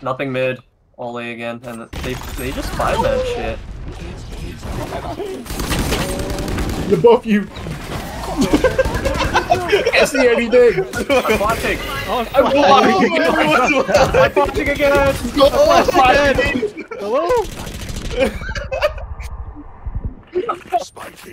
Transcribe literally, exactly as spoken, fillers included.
Nothing mid. All A again, and they they just five man shit. The both you. Can't see anything. I'm flashing. Oh, I'm oh, flashing. I'm flashing again. I'm flashing. hello? Spike